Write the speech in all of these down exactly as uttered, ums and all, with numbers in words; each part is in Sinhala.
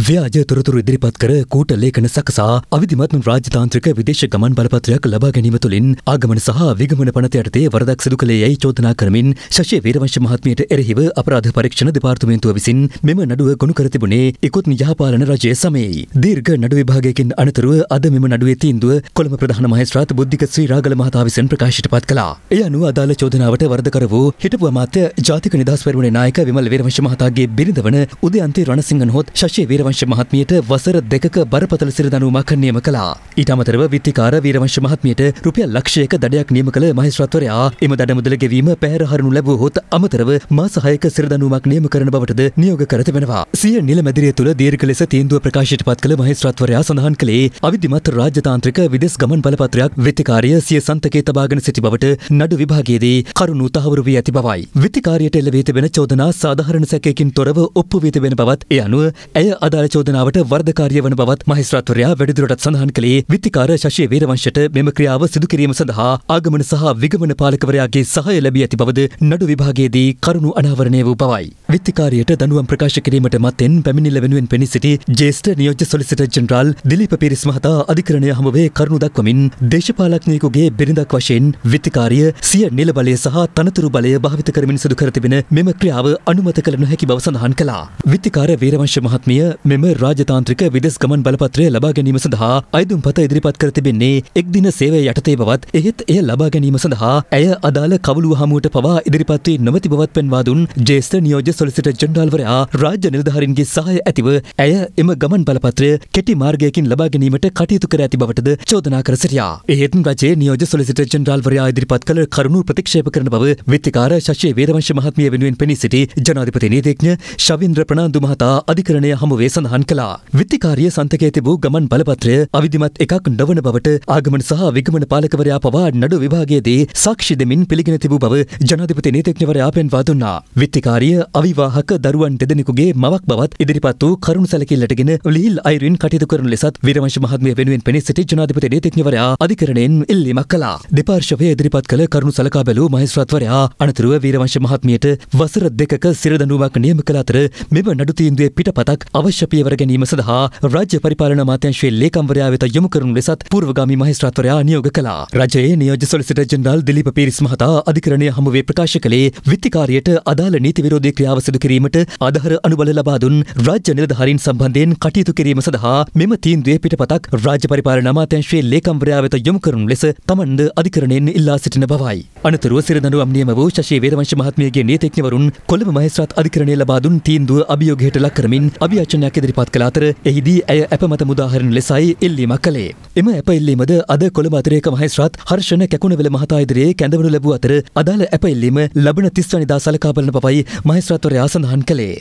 ව්‍යාජ තොරතුරු ඉදිරිපත් කර කූට ලේඛන සකසා අවිධිමත් රාජතාන්ත්‍රික විදේශ ගමන් බලපත්‍රයක් ලබා ගැනීම තුළින් ආගමන සහ විගමන පනත යටතේ වරදක් සිදු කළේ යැයි චෝදනා කරමින් ශෂී වීරවංශ මහත්මියට එරෙහිව අපරාධ පරීක්ෂණ දෙපාර්තමේන්තුව විසින් මෙම නඩුව ගොනු කර තිබුණේ ඉකුත් යහපාලන රජයේ සමයේ. දීර්ඝ නඩු විභාගයකින් අනතුරුව අද මෙම නඩුවේ තීන්දුව කොළඹ ප්‍රධාන මහේස්ත්‍රාත් බුද්ධික ශ්‍රී රාගල මහතා විසින් ප්‍රකාශයට පත් කළා. එය අනුව අදාළ චෝදනාවට වරදකර වූ හිටපු අමාත්‍ය ජාතික නිදහස් පෙරමුණේ නායක විමල් වීරවංශ මහතාගේ බිරිඳ වන උදයන්ති රණසිංහ නොහොත් ශෂී වීරවංශ මහත්මියට වසර දෙකක බරපතල සිරදඬුවමක් නියම කළා. ඊට අමතරව විත්තිකාර වීරවංශ මහත්මියට රුපියල් ලක්ෂයක දඩයක් නියම කළ මහේස්ත්‍රාත්වරයා එම දඩ මුදල ගෙවීම පැහැර හරනු ලැබුවහොත් අමතරව මාස හයක සිරදඬුවමක් නියම කරන බවටද නියෝග කර තිබෙනවා. සිය නිල මැදිරිය තුළ දීර්ඝ ලෙස තීන්දුව ප්‍රකාශයට පත් කළ මහේස්ත්‍රාත්වරයා සඳහන් කළේ අවිධිමත් රාජතාන්ත්‍රික විදෙස් ගමන් බලපත්‍රයක් විත්තිකාරිය සිය සන්තකයේ තබාගෙන සිටි බවට නඩු විභාගයේදී කරුණු තහවුරු වී ඇති බවයි. විත්තිකාරියට එල්ල වී තිබෙන චෝදනා සාධාරණ සැකයකින් තොරව ඔප්පු වී තිබෙන බවත් ඒ අනුව ඇය අදාළ චෝදනාවට වර්ධකාරිය වන බවත් මහේස්ත්‍රාත්වරයා වැඩිදුරටත් සඳහන් කළේ විත්තිකාර ශෂී වීරවංශට මෙම ක්‍රියාව සිදු කිරීම සඳහා ආගමන සහ විගමන පාලකවරයාගේ සහාය ලැබී ඇති බවද නඩු විභාගයේදී කරුණු අනාවරණය වූ බවයි. විත්තිකාරියට දඬුවම් ප්‍රකාශ කිරීමට මත්තෙන් පැමිණිල්ල වෙනුවෙන් පෙනී සිටි ජ්‍යෙෂ්ඨ නියෝජ්‍ය සොලිසිටර් ජෙනරාල් දිලීප පීරිස් මහතා අධිකරණය හමුවේ කරුණු දක්වමින් දේශපාලඥයෙකුගේ බිරිඳක් වශයෙන් විත්තිකාරිය සිය නිල බලය සහ තනතුරු බලය භාවිත කරමින් සිදු කර තිබෙන මෙම ක්‍රියාව අනුමත කළ නොහැකි බව සඳහන් කළා. විත්තිකාර වීරවංශ මහත්මිය මෙම රාජතාන්ත්‍රික විදෙස් ගමන් බලපත්‍රය ලබා ගැනීම සඳහා අයදුම්පත ඉදිරිපත් කර තිබෙන්නේ එක් දින සේවය යටතේ බවත් එහෙත් එය ලබා ගැනීම සඳහා ඇය අදාළ කවුළුව හමුවට පවා ඉදිරිපත් වී නොමැති බවත් පෙන්වා දුන් ජ්‍යෙෂ්ඨ නියෝජ්‍ය සොලිසිටර් ජෙනරාල්වරයා රාජ්‍ය නිලධාරීන්ගේ සහාය ඇතිව ඇය එම ගමන් බලපත්‍රය කෙටි මාර්ගයකින් ලබා ගැනීමට කටයුතු කර ඇති බවටද චෝදනා කර සිටියා. එහෙත් රජයේ නියෝජ්‍ය සොලිසිටර් ජෙනරාල්වරයා ඉදිරිපත් කළ කරුණු ප්‍රතික්ෂේප කරන බව විත්තිකාර ශෂී වීරවංශ මහත්මිය වෙනුවෙන් පෙනී සිටි ජනාධිපති නීතිඥ ශවින්ද්‍ර ප්‍රනාන්දු මහතා අධිකරණය හමුවේ සඳහන් කළා. විත්තිකාරිය සන්තකයේ තිබූ ගමන් බලපත්‍රය අවිධිමත් එකක් නොවන බවට ආගමන සහ විගමන පාලකවරයා පවා නඩු විභාගයේදී සාක්ෂි දෙමින් පිළිගෙන තිබූ බව ජනාධිපති නීතිඥවරයා පෙන්වා දුන්නා. විත්තිකාරිය අවිවාහක දරුවන් දෙදෙනෙකුගේ මවක් බවත් ඉදිරිපත් වූ කරුණු සැලකිල්ලටගෙන ලිහිල් අයුරින් කටයුතු කරන ලෙසත් වීරවංශ මහත්මිය වෙනුවෙන් පෙනී සිටි ජනාධිපති නීතිඥවරයා අධිකරණයෙන් ඉල්ලීමක් කළා. දෙපාර්ශ්වය ඉදිරිපත් කළ කරුණු සලකා බැලූ මහේස්ත්‍රාත්වරයා අනතුරුව වීරවංශ මහත්මියට වසර දෙකක සිරදඬුවමක් නියම කළ අතර මෙම නඩු තීන්දුවේ පිටපතක් අවශ්‍ය පියවර ගැනීම සඳහා රාජ්‍ය පරිපාලන අමාත්‍යාංශයේ ලේකම්වරයා වෙත යොමු කරනු ලෙසත් පූර්වගාමී මහේස්ත්‍රාත්වරයා නියෝග කළා. රජයේ නියෝජ්‍ය සොලිසිටර් ජෙනරාල් දිලීප පීරිස් මහතා අධිකරණය හමුවේ ප්‍රකාශ කළේ විත්තිකාරියට අදාළ නීති විරෝධී ක්‍රියාව සිදු කිරීමට ආධාර අනුබල ලබා දුන් රාජ්‍ය නිලධාරීන් සම්බන්ධයෙන් කටයුතු කිරීම සඳහා මෙම තීන්දුවේ පිටපතක් රාජ්‍ය පරිපාලන අමාත්‍යාංශයේ ලේකම්වරයා වෙත යොමු කරනු ලෙස තමන්ද අධිකරණයෙන් ඉල්ලා සිටින බවයි. අනතුරුව සිරදඬුවම් නියම වූ ශෂී වීරවංශ මහත්මියගේ නීතිඥවරුන් කොළඹ මහේස්ත්‍රාත් අධිකරණය ලබා දුන් තීන්දුව අභියෝගයට ලක් කරමින් අභියාචනයක් ඉදිරිපත් කළ අතර එහිදී ඇය අපමත මුදාහරින ලෙසයි ඉල්ලීමක් කළේ. එම අප ඉල්ලීමද අද කොළඹ අතිරේක මහේස්ත්‍රාත් හර්ෂණ කැකුණවෙල මහතා ඉදිරියේ කැඳවනු ලැබුව අතර අදාළ අප ඉල්ලීම ලබන තිස් වෙනිදා සලකා බලන බවයි මහේස්ත්‍රාත්වරයා සඳහන් කළේ.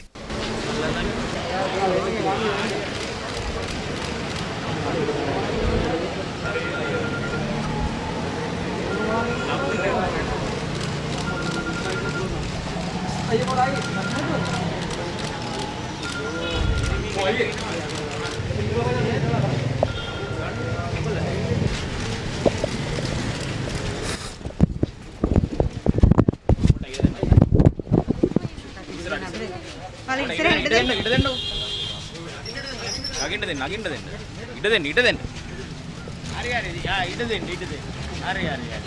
නගින්න දෙන්න නගින්න දෙන්න ඉඩ දෙන්න ඉඩ දෙන්න හරි හරි යා ඉඩ දෙන්න ඉඩ දෙන්න හරි හරි හරි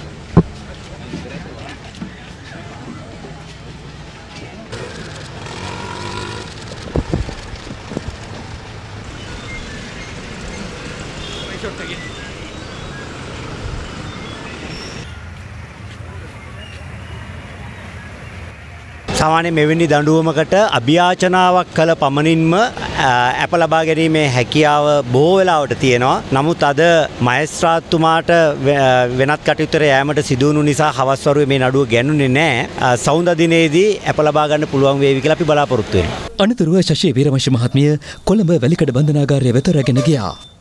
මේ ෂොට් එකේ සාමාන්‍ය මෙවැනි දඬුවමකට අභියාචනාවක් කළ පමණින්ම අප ලබා ගැනීමේ හැකියාව බොහෝ වෙලාවට තියෙනවා. නමුත් අද මහේස්ත්‍රාත්තුමාට වෙනත් කටයුත්තට යෑමට සිදු වුණු නිසා හවස් වරුවේ මේ නඩුව ගැනුනේ නැහැ. සවුන්ද දිනේදී අප ලබා ගන්න පුළුවන් වේවි කියලා අපි බලාපොරොත්තු වෙනවා. අනතුරුව ශෂී වීරවංශ මහත්මිය කොළඹ වැලිකඩ බන්ධනාගාරය වෙත රැගෙන ගියා.